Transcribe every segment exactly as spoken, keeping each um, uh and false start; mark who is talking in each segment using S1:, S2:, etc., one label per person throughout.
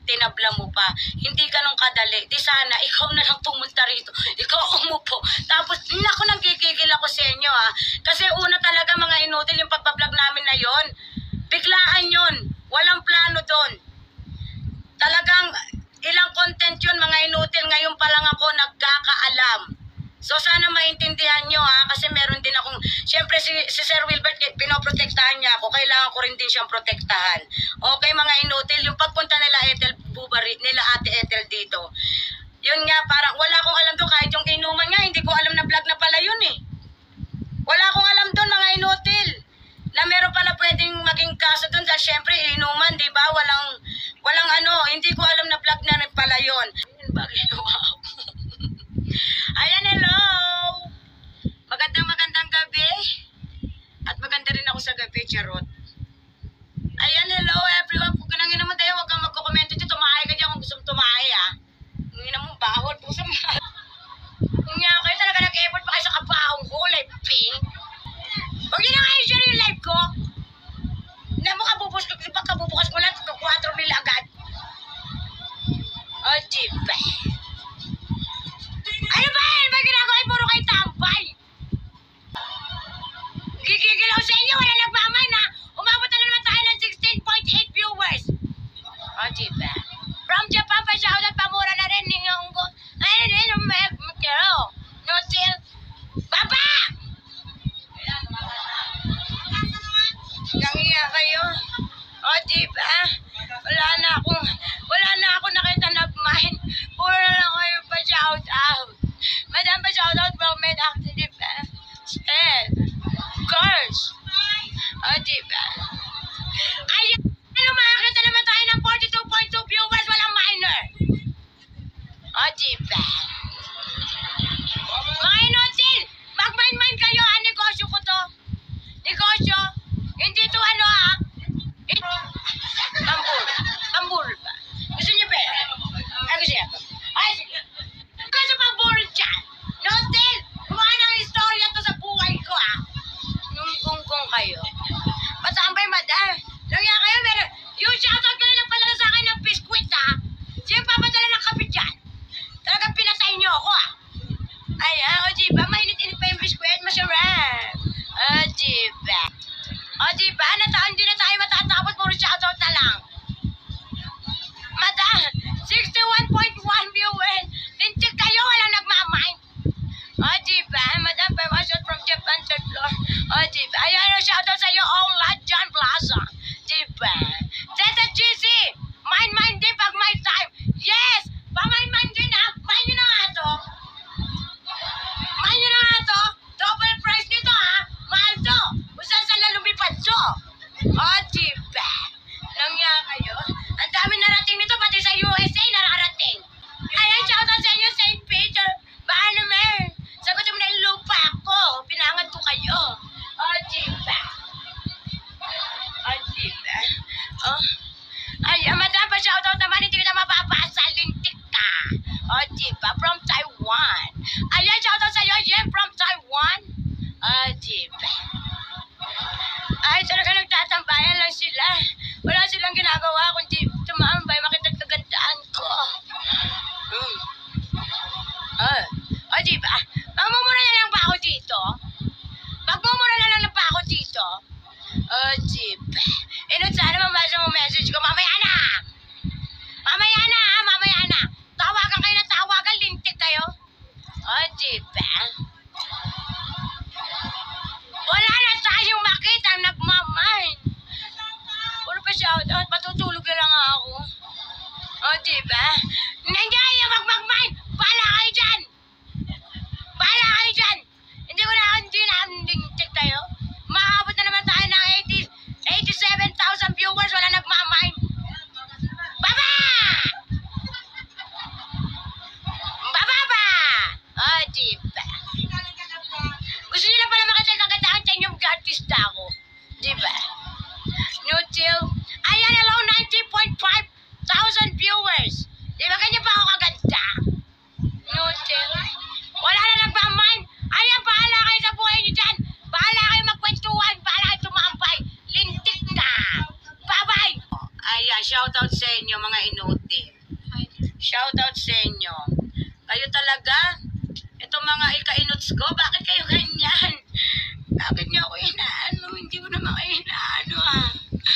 S1: tinabla mo pa. Hindi ganun kadali. Di sana, ikaw na lang pumunta rito. Ikaw umupo. Tapos, naku, nagkikigil ako sa inyo ha. Kasi una talaga mga inutil yung pagpa-vlog namin na yon. Biglaan yun. Walang plano doon. Talagang, ilang content yun mga inutil. Ngayon pa lang ako nagkakaalam. So sana maintindihan nyo ha, kasi meron din akong, syempre si, si Sir Wilbert, pinoprotektahan niya ako, kailangan ko rin din siyang protektahan. Okay mga inutil, yung pagpunta nila Ethel Bubari, nila Ate Ethel dito, yun nga parang, wala akong alam doon, kahit yung inuman nga, hindi ko alam na vlog na pala yun eh. Wala akong alam doon mga inutil, na meron pala pwedeng maging kaso doon, dahil syempre inuman, di ba, walang, walang ano, hindi ko alam na vlog na rin pala yun. Ayun ba, ginawa ako. Ayan, hello! Magandang magandang gabi. At maganda rin ako sa gabi, charot. Ayan, hello everyone. Kung kanangin naman tayo, huwag kang magko-comment dito. Tumahay ka dyan kung gusto mong tumahay, ha. Kung yun naman, bahol po sa mga. Kung nga kayo talaga nag-effort pa kayo sa kabahong ko, live ping. Huwag yun na nga i-share yung live ko. Na mo kabubukas ko, pagkabubukas mo lang, kukwatro mil agad. O, diba? Ano ba yan? May ginagawa ay puro kayo tambay. Gigigil ako sa inyo. Wala nagmamay na. Umabot na naman tayo ng sixteen point eight viewers. O, diba? From Japan pa siya. At pamura na rin. Ningong ko. Ayun, ayun, ayun. May makiro. No chill. Baba! Nangiya kayo. O, diba? Wala na akong, wala na ako nakita nagmahin. Puro na lang kayo pa shout out. Madam pa shout out from Med Active Defense. And, girls. O, diba? Ayan, ano makakita naman tayo ng forty-two point two viewers, walang minor. O, diba? Mga inutil, mag-mind-mind kayo, ah, negosyo ko to. Negosyo. Hindi to ano, ah. Pambul. Pambul ba? Gusto niyo ba? Ay, gusto niyo. Ay, sige. Kasi pambul dyan. Notil, kumain ng istorya to sa buhay ko, ah. Nung kung-kung kayo. Matambay, madam. Lagyan kayo, meron. Yung shoutout ko na nagpadala sa akin ng biskwit, ah. Sino papadala ng kape dyan? Talagang pinatay niyo ako, ah. Ay, ah, o diba? Mainit-init pa yung biskwit. Masarap. O diba? O diba? Nata hindi na tayo matatapos. Puro shoutout na lang. Madam, sixty-one point one viewers. Lintik kayo, walang nagmamind. O diba? Madam, by one shot from Japan, third floor. O diba? Ayan, shoutout sa'yo, Ola John Plaza. Diba? Teta G C, mind-mind din pag may time. Yes! Pa-mind-mind din ha. Mind nyo na nga to. Mind nyo na nga to. Double price nito ha. Mahal to. Kung saan saan lang lumipad to. O diba? Langya kayo. Ang dami narating nito, pati sa U S A nararating. Ayan, shoutout sa inyo, Saint Peter. Baka naman. Sagutin mo na yung lupa ko. Pinangat ko kayo. O diba? O diba? O. Ayan, madam pa shoutout naman. Hindi kita mapapasa. Lintik ka. O diba? From Taiwan. Ayan, shoutout sa iyo. Yan, from Taiwan. O diba? Ay, talaga nagtatambayan lang sila. Wala silang ginagawa kundi tumambay, makita kagandaan ko. Hmm. Oh. O, diba? Magmumura na lang ba ako dito? Magmumura na lang ba ako dito? O, diba? Inot sana mabasa mo message ko. Mamaya na! Mamaya na, ha? Mamaya na. Tawagan kayo na tawagan, lintik kayo. O, diba? Wala na tayong makita, nagmamind. Puro pa shoutout, matutulog na lang ako. O, diba? Nandiyan, mag-mag-mind. Bahala kayo dyan. Bahala kayo dyan. Hindi ko na, hindi na, lintik tayo. Maabot na naman tayo ng eighty-seven thousand viewers, wala nagmamind. Baba! Baba ba? O, diba? Gusto nila pala makita kagandaan sa inyong artista ako. Diba? Nutil. Ayan, hello, ninety point five thousand viewers. Diba, ganyan pa ako inyo, mga inutil. Shoutout sa inyo. Kayo talaga, itong mga ika-inuts ko, bakit kayo ganyan? Bakit niyo ako inaano? Hindi ko naman kayo inaano ah.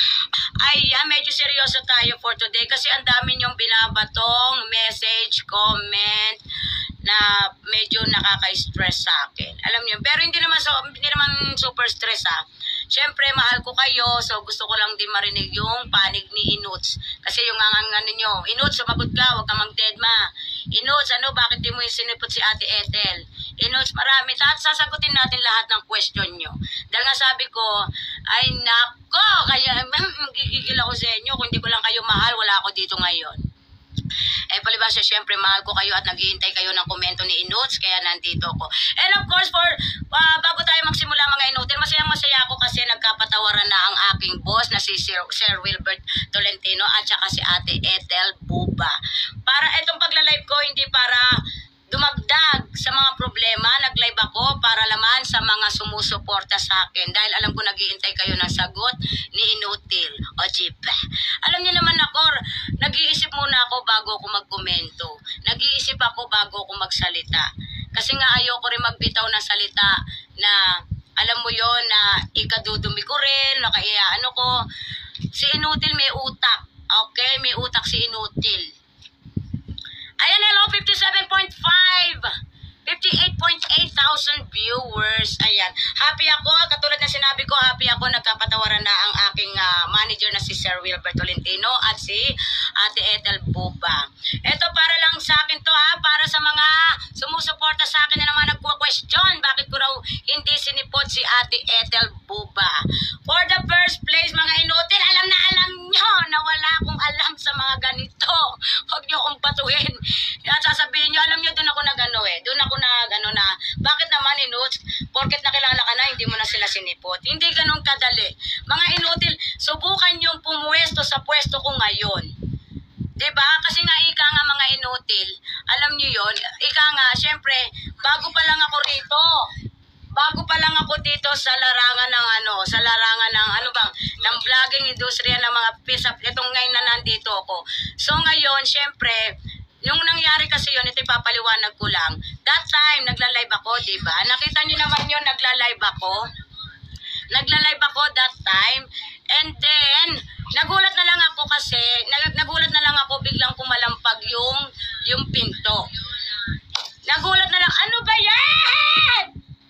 S1: Ay, yeah, medyo seryoso tayo for today kasi ang dami niyong binabatong message, comment na medyo nakaka-stress sa akin. Alam niyo, pero hindi naman so, hindi naman super stress ah. Siyempre, mahal ko kayo, so gusto ko lang din marinig yung panig ni Inuts. Kasi yung ang ano nyo, Inuts, sumagot ka, huwag ka mag-deadma. Inuts, ano, bakit di mo yung sinipot si Ate Ethel? Inuts, marami. At sasagutin natin lahat ng question nyo. Dahil nga sabi ko, ay nako, kaya magigigil ako sa inyo. Kung hindi ko lang kayo mahal, wala ako dito ngayon. Eh, palibasa, syempre, mahal ko kayo at naghihintay kayo ng komento ni Inuts, kaya nandito ako. And of course, for, uh, bago tayo magsimula mga Inutil, masayang masaya ako kasi nagkapatawaran na ang aking boss na si Sir, Sir Wilbert Tolentino at saka si Ate Ethel Buba. Para itong pagla-live ko, hindi para dumagdag sa mga problema, nag-live ako para laman sa mga sumusuporta sa akin dahil alam ko naghihintay kayo ng sagot ni Inutil. O jeep. Alam niyo naman ako, nag-iisip muna ako bago ako magkomento. Nag-iisip ako bago ako magsalita. Kasi nga ayoko rin magbitaw ng salita na alam mo yon na ikadudumi ko rin, nakaiya ano ko. Si Inutil may utak. Okay, may utak si Inutil. Ayan, hello, fifty-seven point five, fifty-eight point eight thousand viewers. Ayan, happy ako. Katulad na sinabi ko, happy ako. Nagkapatawaran na ang aking uh, manager na si Sir Wilbert Tolentino at si Ate Ethel Buba. Ito para lang sa akin to ha, para sa mga sumusuporta sa akin na naman nagpo-question. Bakit ko raw hindi sinipot si Ate Ethel Buba? For the first place, mga inutil, alam na alam nyo na wala akong alam sa mga ganito. Huwag nyo akong batuhin. Yan, sasabihin nyo, alam nyo, doon ako nag-ano eh. Doon ako nag-ano na, bakit naman inuts? Porket nakilala ka na, hindi mo na sila sinipot. Hindi ganun kadali. Mga inutil, subukan yung pumuwesto sa pwesto ko ngayon. Diba? Kasi nga ika nga mga inutil, alam nyo yun, ika nga, syempre, bago pa lang ako rito, bago pa lang ako dito sa larangan ng ano, sa larangan ng ano bang, ng vlogging industriya ng mga pisap, itong ngayon na nandito ako. So ngayon, syempre, yung nangyari kasi yun, ito ipapaliwanag ko lang. That time, nagla-live ako, diba? Nakita nyo naman yun, nagla-live ako. Nagla-live ako that time. And then, nagulat na lang ako kasi, nag nagulat na lang ako, biglang kumalampag yung, yung pinto. Nagulat na lang, ano ba yan?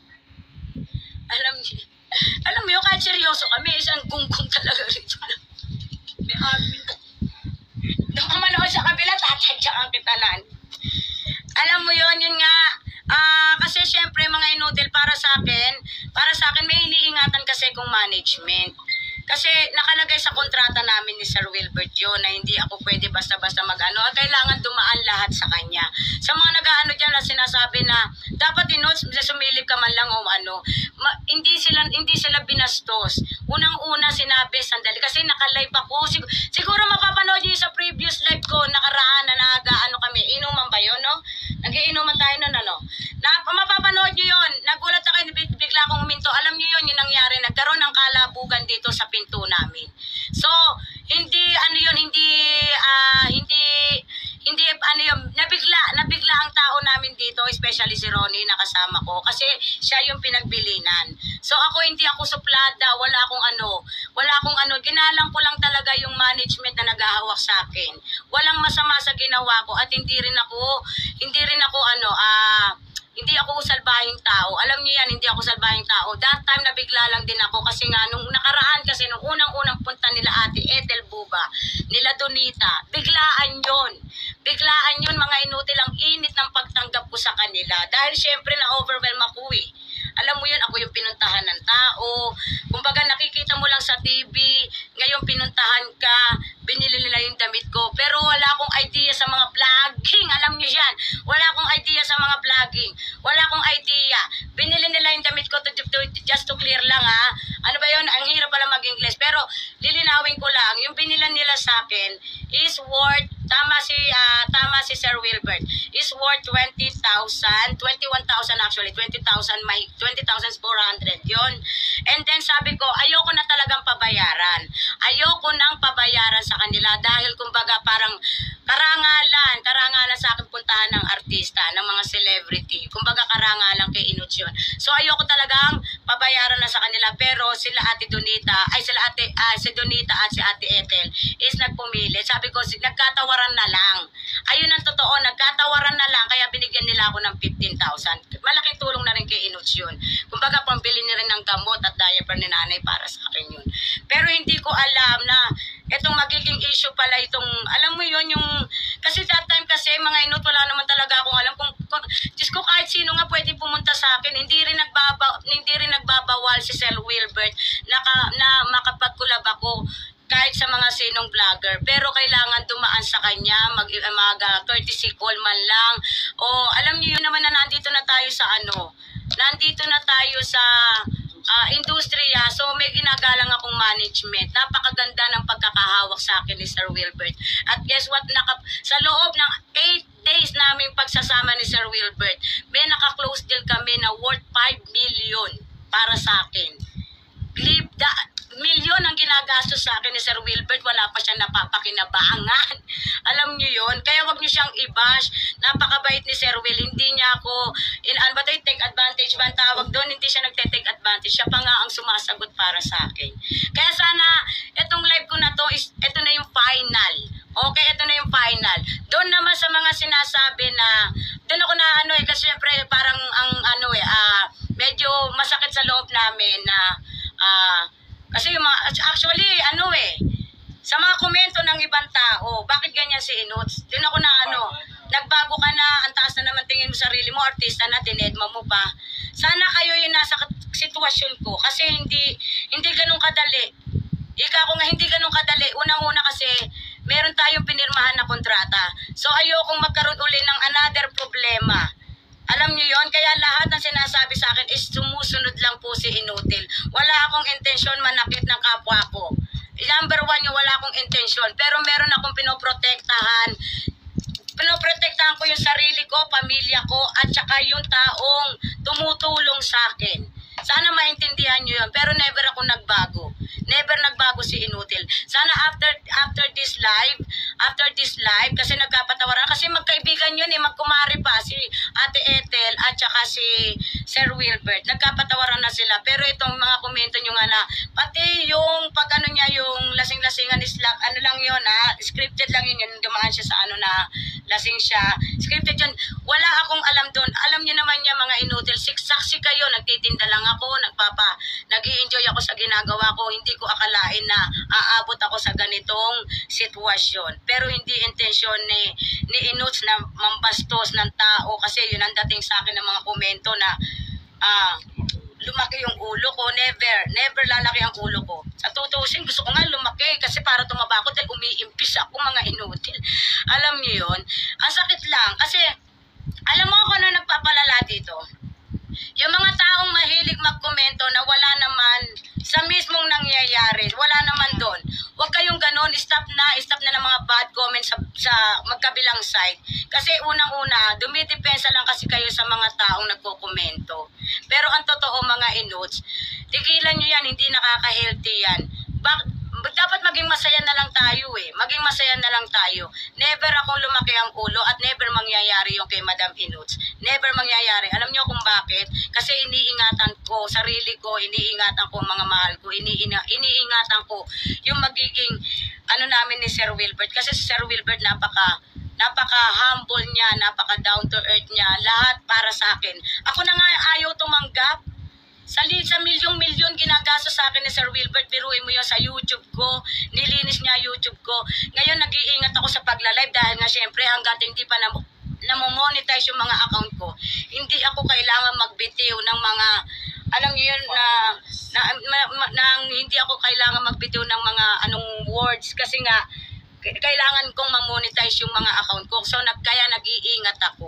S1: Alam niyo, alam mo yun, kahit seryoso kami, isang gunggong talaga rito. May admin. Doon ka manood sa kabila, tatadyakan kita lang. Alam mo yun, yun nga, uh, kasi syempre mga inutil para sa akin, para sa akin may iniingatan kasi kong management. Kasi nakalagay sa kontrata namin ni Sir Wilbert yun na hindi ako pwede basta-basta mag-ano at kailangan dumaan lahat sa kanya. Sa mga nag-ano dyan na sinasabi na dapat inuts, sumilip ka man lang o ano, ma, hindi sila hindi sila binastos. Unang-una sinabi, sandali, kasi naka-live ako. Sig siguro mapapanood niyo sa previous live ko, nakaraan na nag-ano kami, inuman ba yun, no? Nag-iinuman tayo nun, ano? Na, mapapanood niyo yun. Nagulat ako, bigla akong huminto. Alam niyo yun, yung nangyari, nagkaroon ng kalabugan dito sa pinto namin. So, hindi, ano yun, hindi, ah, uh, hindi, hindi, ano yun, nabigla, nabigla ang tao namin dito, especially si Ronnie, nakasama ko, kasi siya yung pinagbilinan. So, ako, hindi ako suplada, wala akong ano, wala akong ano, ginalang ko lang talaga yung management na naghahawak sa akin. Walang masama sa ginawa ko, at hindi rin ako, hindi rin ako, ano, ah, hindi ako salbahing tao. Alam niyo yan, hindi ako salbahing tao. That time, nabigla lang din ako kasi nga, nung nakaraan kasi, nung unang-unang punta nila Ate Ethel Buba, nila Donita, biglaan yun. Biglaan yun, mga inutil, ang init ng pagtanggap ko sa kanila. Dahil syempre, na-overwhelm ako eh. Alam mo yun, ako yung pinuntahan ng tao. Kumbaga, nakikita mo lang sa T V, ngayon pinuntahan ka, binili nila yung damit ko. Pero wala akong idea sa mga vlogging. Alam niyo yan. Wala akong idea sa mga vlogging. Wala akong idea. Binili nila yung damit ko, to, to, to, just to clear lang ha. Ano ba yun? Ang hirap pala mag-English. Pero lilinawin ko lang, yung binila nila sa akin is worth, tama tama si ah, tama si Sir Wilbert. Is worth twenty thousand, twenty-one thousand actually, twenty thousand may twenty thousand four hundred 'yon. And then sabi ko, ayoko na talagang pabayaran. Ayoko nang pabayaran sa kanila dahil kumbaga parang karangalan, karangalan sa akin puntahan ng artista, ng mga celebrity. Kumbaga karangalan kay Inuts yun. So ayoko talagang pabayaran na sa kanila, pero sila Ate Donita, ay sila Ate, ah, si Donita at si Ate Ethel is nagpumilit. Sabi ko, nagkatawaran na lang. Ayun ang totoo, nagkatawaran na lang, kaya binigyan nila ako ng fifteen thousand. Malaking tulong na rin kay Inuts yun. Kumbaga pambili niya rin ng gamot at diaper ni nanay para sa akin yun. Pero hindi ko alam na itong magiging issue pala itong, alam mo yun, yung, kasi that time kasi mga Inut, wala naman talaga akong alam kung, kung Diyos ko, kahit sino nga pwede pumunta sa akin, hindi rin nagbaba, hindi rin nagbabawal si Sir Wilbert na, na makapagkulab ako kahit sa mga sinong vlogger, pero kailangan dumaan sa kanya, mag, mag uh, courtesy call man lang, o alam niyo yun naman na nandito na tayo sa ano, nandito na tayo sa uh, industriya, so may ginagalang akong management. Napakaganda ng pagkakahawak sa akin ni Sir Wilbert. At guess what, naka, sa loob ng eight days namin pagsasama ni Sir Wilbert, may naka-close deal kami na worth five million para sa akin. Leave the milyon ang ginagastos sa akin ni Sir Wilbert, wala pa siyang napapakinabangan. Alam niyo yon, kaya wag niyo siyang i-bash. Napakabait ni Sir Will, hindi niya ako, in, ano ba tayo, take advantage ba ang tawag doon? Hindi siya nagte-take advantage, siya pa nga ang sumasagot para sa akin. Kaya sana, itong live ko na to, is, ito na yung final. Okay, ito na yung final. Doon naman sa mga sinasabi na, doon ako na ano eh, kasi syempre parang ang ano eh, uh, medyo masakit sa loob namin na, ah, uh, kasi yung mga, actually, ano eh, sa mga komento ng ibang tao, bakit ganyan si Inuts? Doon ako na ano, nagbago ka na, ang taas na naman tingin mo sarili mo, artista na, dinedma mo pa. Sana kayo yung nasa sitwasyon ko, kasi hindi, hindi ganun kadali. Ika ko nga, hindi ganun kadali. Unang-una kasi, meron tayong pinirmahan na kontrata. So ayokong magkaroon uli ng another problema. Alam niyo yon, kaya lahat ng sinasabi sa akin is sumusunod lang po si Inutil. Wala akong intensyon manakit ng kapwa ko. Number one yung wala akong intensyon. Pero meron akong pinoprotektahan. Pinoprotektahan ko yung sarili ko, pamilya ko, at saka yung taong tumutulong sa akin. Sana maintindihan nyo yun. Pero never ako nagbago. Never nagbago si Inutil. Sana after after this live, after this live, kasi nagkapatawaran, kasi magkaibigan yun eh, magkumari pa si Ate Ethel at saka si Sir Wilbert. Nagkapatawaran na sila. Pero itong mga komento nyo nga na, pati yung pag ano niya, yung lasing-lasingan is like, ano lang yun ha, scripted lang yun, yun dumaan siya sa ano na lasing siya. Scripted yun. Wala akong alam doon. Alam niyo naman niya mga Inutil, siksaksi kayo, nagtitinda lang ako, nagpapa, nag-i-enjoy ako sa ginagawa ko, hindi ko akalain na aabot ako sa ganitong sitwasyon. Pero hindi intensyon ni, ni Inuts na mambastos ng tao, kasi yun ang dating sa akin ng mga komento na ah, lumaki yung ulo ko. Never, never lalaki ang ulo ko. Sa tutusin, gusto ko nga lumaki kasi para tumaba ako dahil umiimpis ako mga Inutil. Alam niyo yun? Ang sakit lang kasi alam mo kung ano nagpapalala dito? Yung mga taong mahilig magkomento na wala naman sa mismong nangyayari, wala naman doon. Huwag kayong ganon, stop na, stop na ng mga bad comments sa, sa magkabilang side. Kasi unang-una, dumidepensa lang kasi kayo sa mga taong nagko-komento. Pero ang totoo mga Inuts, tigilan nyo yan, hindi nakaka-healthy yan. Bak dapat maging masaya na lang tayo eh. Maging masaya na lang tayo. Never akong lumaki ang ulo at never mangyayari yung kay Madam Inuts. Never mangyayari. Alam niyo kung bakit? Kasi iniingatan ko, sarili ko, iniingatan ko mga mahal ko, iniina, iniingatan ko yung magiging ano namin ni Sir Wilbert. Kasi si Sir Wilbert napaka napaka-humble niya, napaka-down to earth niya. Lahat para sa akin. Ako na nga ayaw tumanggap. Sa, sa milyong-milyon ginagastos sa akin ni Sir Wilbert, biruin mo yun sa YouTube ko, nilinis niya YouTube ko. Ngayon nag-iingat ako sa pagla-live dahil nga syempre hanggat hindi pa na, namomonetize yung mga account ko, hindi ako kailangan magbitiw ng mga, alam niyo yun, na, na, na, na, na hindi ako kailangan magbitiw ng mga anong words kasi nga, kailangan kong mamonetize yung mga account ko. So nag, kaya nag-iingat ako.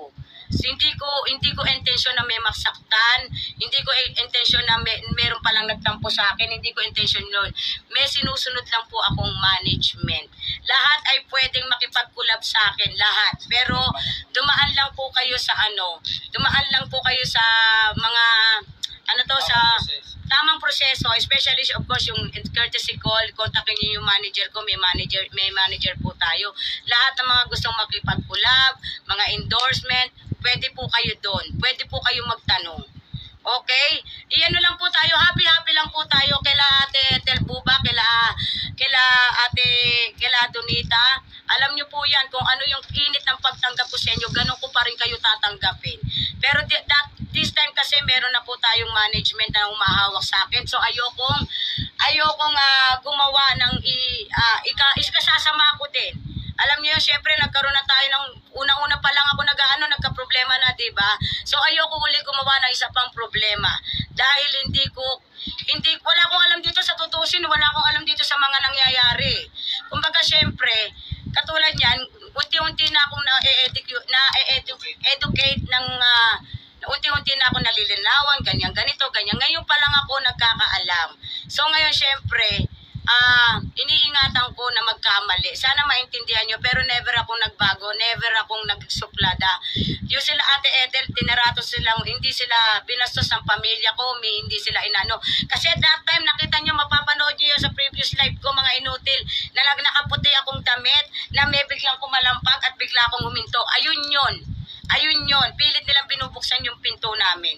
S1: hindi ko hindi ko intensyon na may masaktan, hindi ko intensyon na may, meron palang nagtampo sa akin, hindi ko intensyon yun. May sinusunod lang po akong management. Lahat ay pwedeng makipag-collab sa akin, lahat. Pero dumaan lang po kayo sa ano, dumaan lang po kayo sa mga ano to, sa tamang proseso, especially of course yung courtesy call, kontakin niyo yung manager ko, may manager, may manager po tayo. Lahat ng mga gustong makipag-collab, mga endorsement, pwede po kayo doon. Pwede po kayo magtanong. Okay? Iyan lang po tayo, happy-happy lang po tayo kila Ate Telbuba, kila kila Ate kila Donita. Alam niyo po yan kung ano yung init ng pagtanggap ko sa inyo, ganun ko pa rin kayo tatanggapin. Pero that, this time kasi meron na po tayong management na humahawak sa akin. So ayokong ayokong uh, gumawa ng i, uh, ika, iskasasama ko din. Alam niyo, syempre nagkaroon na tayo ng unang-una pa lang ako nag-aano, nagka-problema na, 'di ba? So ayoko uli gumawa ng isa pang problema dahil hindi ko hindi wala akong alam dito sa tutusin, wala akong alam dito sa mga nangyayari. Kumbaga syempre, katulad niyan, unti-unti na akong na-educate na educate ng uh, unti-unti na ako nalilinawan, ganyan ganito, ganyan. Ngayon pa lang ako nagkakaalam. So ngayon syempre, ah, uh, iniingatan ko na magkamali. Sana maintindihan nyo, pero never akong nagbago, never akong nagsuplada. Yung sila Ate Ethel, tinarato silang, hindi sila binastos ng pamilya ko, may hindi sila inano. Kasi at that time, nakita nyo, mapapanood nyo yun sa previous live ko, mga inutil, na nakaputi akong damit, na may biglang kumalampag at bigla akong huminto. Ayun yun. Ayun yun. Pilit nilang binubuksan yung pinto namin.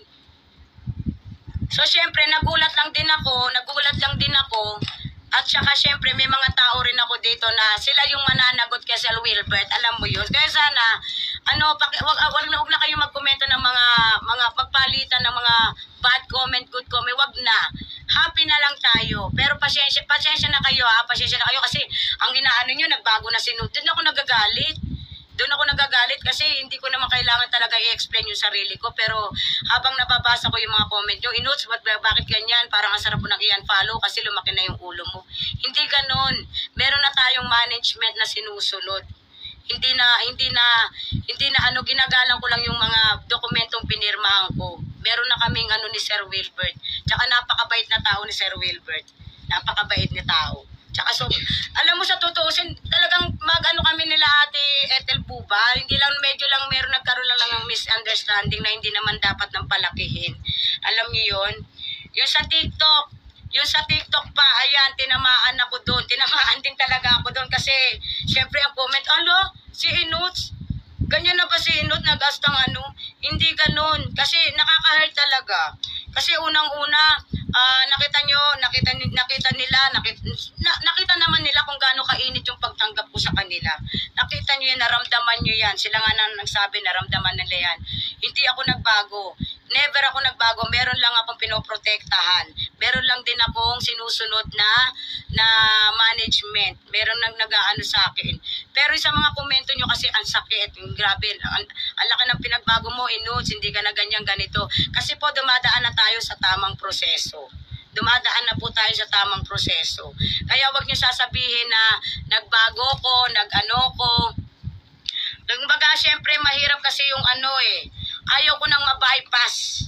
S1: So, syempre, nagulat lang din ako, nagulat lang din ako. At saka syempre may mga tao rin ako dito na sila yung mananagot kay Sir Wilbert. Alam mo yun. Kaya sana, ano, paki, wag, wag, na, wag na kayo magkomento ng mga, mga pagpalitan ng mga bad comment, good comment. Wag na. Happy na lang tayo. Pero pasensya, pasensya na kayo ha. Pasensya na kayo kasi ang inaano nyo, nagbago na sinunod. Doon ako nagagalit. Doon ako nagagalit kasi hindi ko naman kailangan talaga i-explain yung sarili ko. Pero habang nababasa ko yung mga comment nyo, inotes, bakit ganyan? Parang ang sarap po nang i-unfollow kasi lumaki na yung ulo mo. Hindi ganon. Meron na tayong management na sinusunod. Hindi na, hindi na, hindi na ano, ginagalang ko lang yung mga dokumentong pinirmahan ko. Meron na kaming ano ni Sir Wilbert. Tsaka napakabait na tao ni Sir Wilbert. Napakabait ni tao. Tsaka so, alam mo sa tutuusin, talagang mag-ano kami nila Ate Ethel Buba, hindi lang medyo lang meron nagkaroon lang ng misunderstanding na hindi naman dapat nang palakihin. Alam niyo yun? Yung sa TikTok, yung sa TikTok pa, ayan, tinamaan ako doon. Tinamaan din talaga ako doon kasi, syempre ang comment, alo, si Inuts, ganyan na ba si Inut nag-astang ano? Hindi ganun. Kasi nakaka-hurt talaga. Kasi unang-una, uh, nakita nyo, nakita, nakita nila, nakita, na, nakita naman nila kung gaano kainit yung pagtanggap ko sa kanila. Nakita nyo yan, naramdaman nyo yan. Sila nga na nagsabi, naramdaman nila yan. Hindi ako nagbago. Never ako nagbago. Meron lang akong pinoprotektahan. Meron lang din akong sinusunod na na management. Meron nang nag-aano sa akin. Pero sa mga komento nyo kasi ang sakit, yung grabe, ang, ang laki ng pinagbago mo, Inuts, hindi ka na ganyan ganito. Kasi po dumadaan na tayo sa tamang proseso. Dumadaan na po tayo sa tamang proseso. Kaya wag nyo sasabihin na nagbago ko, nag-ano ko. Kumbaga, syempre mahirap kasi yung ano eh. Ayaw ko nang ma-bypass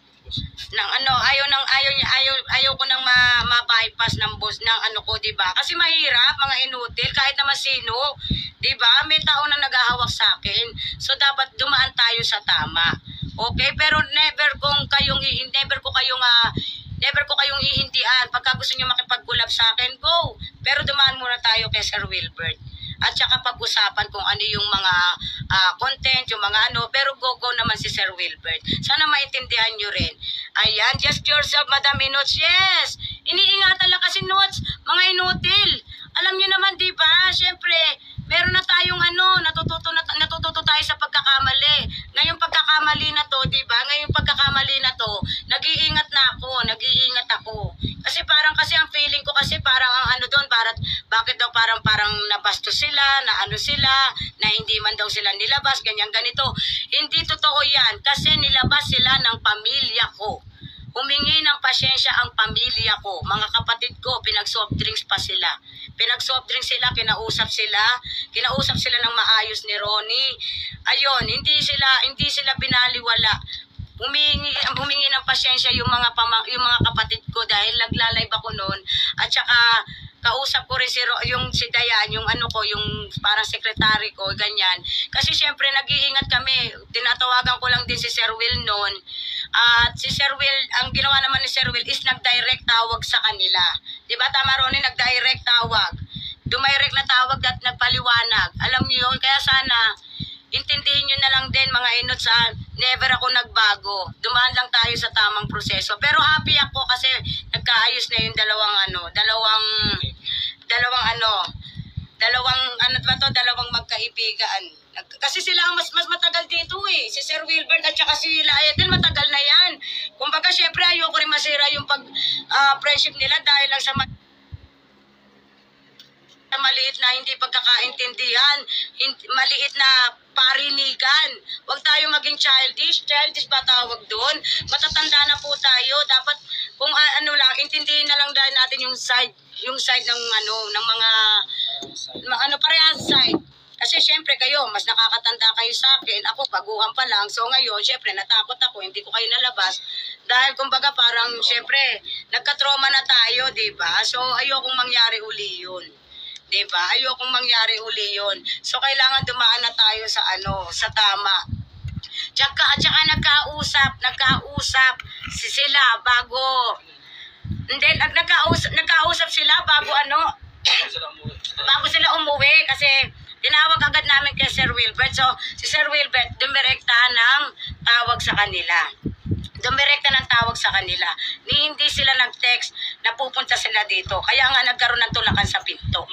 S1: ng ano, ayaw nang ayaw ayaw ayaw ko nang ma-bypass ng boss ng ano ko, 'di ba? Kasi mahirap, mga inutil, kahit naman sino, 'di ba? May tao na naghahawak sa akin. So dapat dumaan tayo sa tama. Okay? Pero never kong kayong never ko kayong uh, never ko kayong ihindian. Pagka gusto niyo makipag-collab sa akin, go. Pero dumaan muna tayo kay Sir Wilbert. At saka pag-usapan kung ano yung mga uh, content, yung mga ano, pero go-go naman si Sir Wilbert. Sana maintindihan nyo rin. Ayan, just yourself, Madam Inuts. Yes! Iniingatan lang kasi Nuts, mga inutil. Alam nyo naman, di ba? Siyempre, meron na tayong ano, natututo, na, natututo tayo sa pagkakamali. Ngayong pagkakamali na to, di ba? Ngayong pagkakamali na to, nag-iingat na ako, nag-iingat ako. Kasi parang kasi ang feeling ko kasi parang ang ano doon, parang, bakit daw parang parang nabastos sila, na ano sila, na hindi man daw sila nilabas, ganyan ganito. Hindi totoo yan kasi nilabas sila ng pamilya ko.
S2: humingi ng pasyensya ang pamilya ko. Mga kapatid ko, pinag-soft drinks pa sila. Pinag-soft drinks sila, kinausap sila. Kinausap sila ng maayos ni Ronnie. Ayun, hindi sila, hindi sila binaliwala. Humingi, humingi ng pasyensya yung mga, pama, yung mga kapatid ko dahil nagla-live ako noon. At saka, kausap ko rin si, yung si Dayan, yung ano ko, yung parang sekretary ko, ganyan. Kasi syempre, nag-iingat kami. Tinatawagan ko lang din si Sir Will noon. At si Sir Will, ang ginawa naman ni Sir Will is nag-direct tawag sa kanila. Diba, tama Ronnie, nag-direct tawag. Dumirect na tawag at nagpaliwanag. Alam niyo yun, kaya sana, intindihin nyo na lang din mga inot sa never ako nagbago. Dumaan lang tayo sa tamang proseso. Pero happy ako kasi nagkaayos na yung dalawang ano, dalawang, dalawang ano, dalawang, ano ba to, dalawang magkaibigan. Kasi sila ang mas, mas matagal dito eh. Si Sir Wilbert at saka si Laetel, matagal na yan. Kumbaga, syempre, ayoko rin masira yung pag-friendship uh, nila dahil lang sa maliit na hindi pagkakaintindihan, maliit na parinigan. Huwag tayo maging childish. Childish ba tawag doon? Matatanda na po tayo. Dapat kung uh, ano lang, intindihin na lang dahil natin yung side, yung side ng ano, ng mga, mga ano parehas side. Kasi syempre kayo, mas nakakatanda kayo sa akin. Ako, baguhan pa lang. So ngayon, syempre, natakot ako. Hindi ko kayo nalabas. Dahil kumbaga parang, syempre, nagka-trauma na tayo, diba? So ayokong mangyari uli yun. Diba? Ayokong mangyari uli yun. So kailangan dumaan na tayo sa ano, sa tama. Tsaka, tsaka nagkausap, nagkausap si sila bago, hindi, nagkausap, nagkausap sila bago ano, bago sila umuwi kasi tinawag agad namin kay Sir Wilbert. So, si Sir Wilbert, dumirekta ng tawag sa kanila. Dumirekta ng tawag sa kanila. Ni hindi sila nag-text na pupunta sila dito. Kaya nga nagkaroon ng tulakan sa pinto.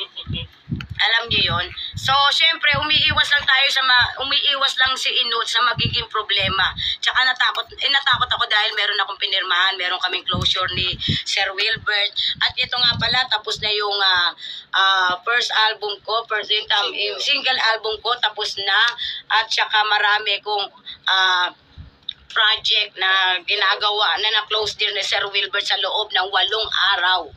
S2: Alam niyo yon. So, syempre, umiiwas lang tayo sa, ma umiiwas lang si Inut sa magiging problema. Tsaka natakot, eh, natakot ako dahil meron akong pinirmahan, meron kaming closure ni Sir Wilbert. At ito nga pala, tapos na yung uh, uh, first album ko, first um, single. single album ko, tapos na. At tsaka marami kong uh, project na ginagawa na na-close din ni Sir Wilbert sa loob ng walong araw.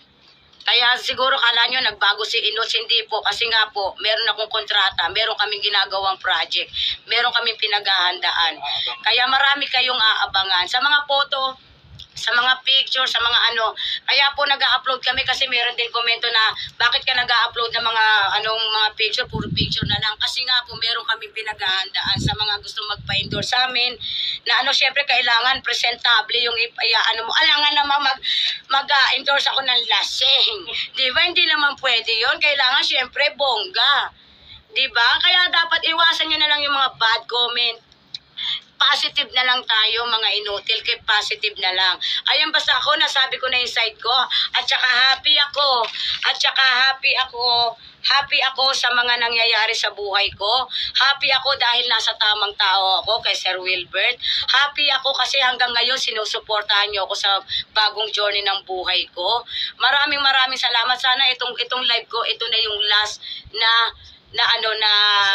S2: Kaya siguro kala nyo nagbago si Inut, hindi po. Kasi nga po, meron akong kontrata, meron kaming ginagawang project, meron kaming pinaghahandaan. Kaya marami kayong aabangan. Sa mga photo, sa mga picture, sa mga ano. Kaya po nag-upload kami kasi meron din komento na bakit ka nag-upload ng mga anong mga picture, puro picture na lang. Kasi nga po meron kaming pinaghahandaan sa mga gustong magpa-endorse sa amin. Na ano, syempre kailangan presentable yung ipaya, ano mo. Alangan naman mag, mag-endorse ako ng lasing. Di ba? Hindi naman pwede yon. Kailangan syempre bongga. Di ba? Kaya dapat iwasan nyo na lang yung mga bad comment. Positive na lang tayo mga inutil, kay positive na lang. Ayan, basta ako, nasabi ko na yung side ko. At saka happy ako. At saka happy ako. Happy ako sa mga nangyayari sa buhay ko. Happy ako dahil nasa tamang tao ako kay Sir Wilbert. Happy ako kasi hanggang ngayon sinusuportahan niyo ako sa bagong journey ng buhay ko. Maraming maraming salamat. Sana itong itong live ko, ito na yung last na na ano na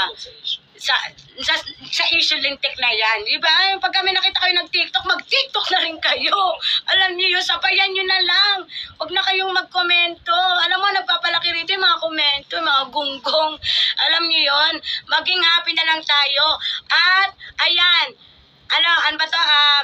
S2: sa sa, sa issue lintik na yan. Di ba? Pag kami nakita kayo nag-TikTok, mag-TikTok na rin kayo. Alam niyo yun, sabayan nyo na lang. Huwag na kayong mag-komento. Alam mo, nagpapalaki rito yung mga komento, yung mga gunggong. Alam niyo yun, maging happy na lang tayo. At, ayan, ano, ano ba to? Uh,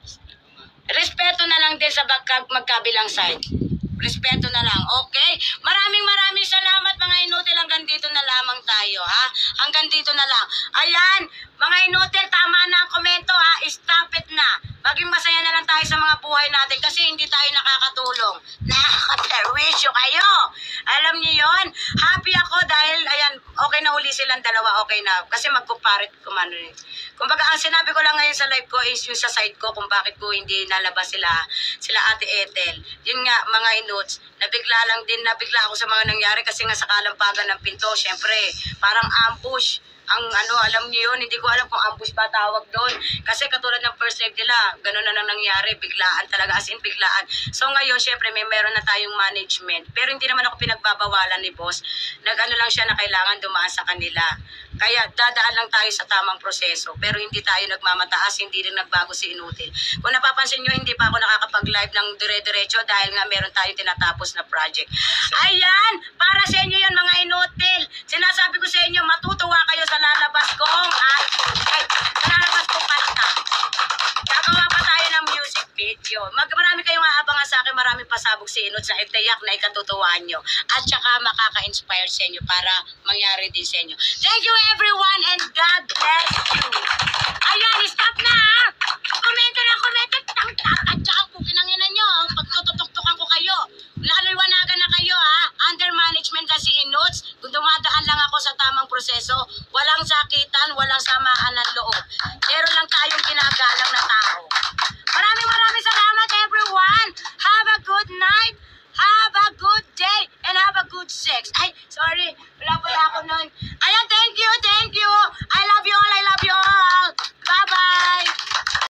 S2: respeto na lang din sa magkabilang side. Respeto na lang, okay? Maraming maraming salamat mga inutil. Hanggang dito na lamang tayo, ha? Hanggang dito na lang. Ayan, mga inutil, tama na ang komento, ha? Stop it na. Maging masaya na lang tayo sa mga buhay natin kasi hindi tayo nakakatulong. Nakaka-perwisyo kayo. Alam niyo yon. Happy ako dahil, ayan, okay na uli silang dalawa, okay na. Kasi magkumparit kumano rin. Kumbaga, ang sinabi ko lang ngayon sa live ko is yung sa side ko kung bakit ko hindi nalabas sila, sila Ate Ethel. Yun nga, mga inuts, nabigla lang din, nabigla ako sa mga nangyari kasi nga sa kalampagan ng pinto, syempre, parang ambush. ang ano, alam niyo yun, hindi ko alam kung ambush ba tawag doon. Kasi katulad ng first live nila, ganun na lang nangyari, biglaan talaga, as in biglaan. So ngayon, syempre, may meron na tayong management. Pero hindi naman ako pinagbabawalan ni boss. Nag-ano lang siya na kailangan dumaan sa kanila. Kaya dadaan lang tayo sa tamang proseso. Pero hindi tayo nagmamataas, hindi rin nagbago si Inutil. Kung napapansin nyo, hindi pa ako nakakapag-live ng dire-diretso dahil nga meron tayong tinatapos na project. Ayan! Para sa inyo yun, mga Inutil. Sinasabi ko sa inyo, matutuwa kayo sa lalabas kong at ay, sa lalabas kong kanta. Gagawa pa tayo ng music video. Mag marami kayong aabangan sa akin, maraming pasabog si Inut sa itiyak na ikatutuwaan nyo. At saka makaka-inspire sa inyo para mangyari din sa inyo. Thank you everyone and God bless you. Ayan, stop na ha! Komento na komento. Tatadya ang pukinangina nyo. Pagtututuktukan ko kayo. Laliwanagan na kayo ha. Under management kasi Inuts. Kung dumadaan lang ako sa tamang proseso, walang sakitan, walang samaan ng loob. Pero lang tayong ginagalang na tao. Maraming maraming salamat everyone. Have a good night. Have a good day. And have a good sex. Ay, sorry. Wala pala ako nun. Ayan, thank you.